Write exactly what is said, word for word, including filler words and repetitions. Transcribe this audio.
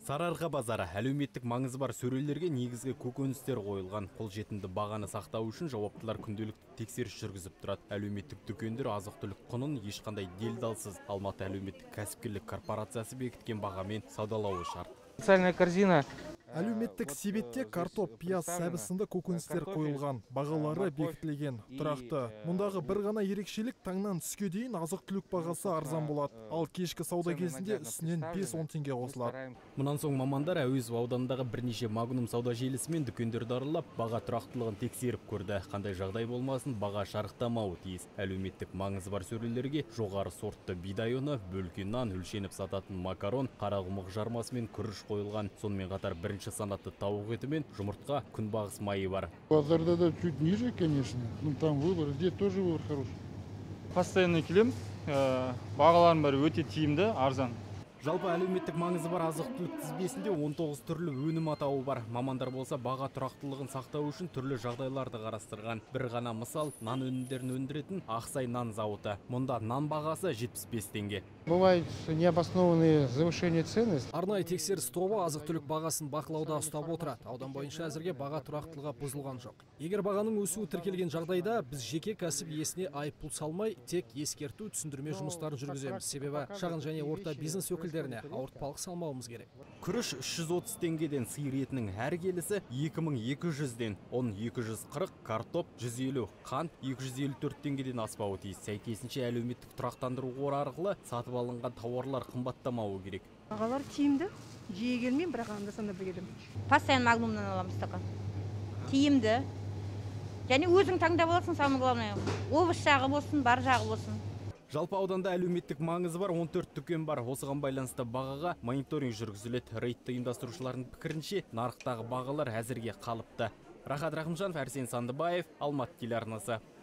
Сарыарқа базары әлеуметтік маңызы бар сөрелерге негізгі көкөністер қойылған. Қолжетімді бағаны сақтау үшін жауаптылар күнделікті тексеріс жүргізіп тұрады. Әлеуметтік дүкендер азық-түлік құнын ешқандай делдалсыз Алматы әлеуметтік кәсіпкерлік корпорациясы бекіткен бағамен саудалауы шарт. Специальная корзина. Әлеуметтік себетте картоп, пияз, сәбіз сынды көкөністер қойылған, бағалары бекітілген, тұрақты. Мұндағы бір ғана ерекшелік таңнан түске дейін азық-түлік бағасы арзан болады, ал кешкі сауда кезінде үстінен бес-он теңге қосылады. Мұнан соң мамандар Әуезов ауданындағы бірнеше магнум сауда желісімен дүкендерді аралап, баға тұрақтылығын тексеріп көрді. Қандай жағдай болмасын, баға шарықтамауы тиіс. Әлеуметтік маңызы бар сөрелерге жоғары сортты бидай ұны, бөлкен нан, өлшеніп сататын макарон, қарақұмық жармасы мен күріш қойылған. Сонымен қатар бірінші санатты тауық еті мен жұмыртқа, күнбағыс майы бар. Базарда да чуть ниже, конечно, но там выбор, здесь тоже выбор хороший. Постоянно келем, бағаларым бәрі өте тиімді, арзан. Жалпы әлеуметтік маңызы бар азық-түлік тізбесінде он тоғыз түрлі өнім атауы бар. Мамандар болса баға тұрақтылығын сақтау үшін түрлі жағдайларды қарастырған. Бір ғана мысал, нан өнімдерін өндіретін Ақсай нан зауыты. Мұнда нан бағасы жетпіс бес теңге. Бывают необоснованные завышения цены. Арнайы тексеріс тобы азық-түлік бағасын бақылауда ұстап отырады. Аудан бойынша әзірге баға тұрақтылығы бұзылған жоқ. Егер бағаның өсуі тіркелген жағдайда, біз жеке кәсіп иесіне айыппұл салмай, тек ескерту түсіндірме жұмыстарын жүргіземіз. Себебі шағын және орта бизнес өкілдеріне ауыртпалық салмауымыз керек. Күріш үш жүз отыз теңгеден, сиыр етінің әр келісі екі мың екі жүзден, ұн екі жүз қырық, картоп жүз елу, қант екі жүз елу төрт теңгеден аспауы тиіс. Сәйкесінше әлеуметтік тұрақтандыру қоры арқылы сатып алынған тауарлар қымбаттамауы керек. Бағалар тиімді, жиі келмеймін, бірақ анда-санда бір келем. Постоянно магнумнан аламыз стакан. Тиімді. Және өзің таңдап аласың, самое главное. Овощ жағы болсын, бар жағы болсын. Жалпы ауданда әлеуметтік маңызы бар он төрт дүкен бар. Осыған байланысты бағаға мониторинг жүргізіледі. Рейдті ұйымдастырушылардың пікірінше, нарықтағы бағалар әзірге қалыпты. Рахат Рахымжанов, Арсен Сандыбаев, Алматы телеарнасы.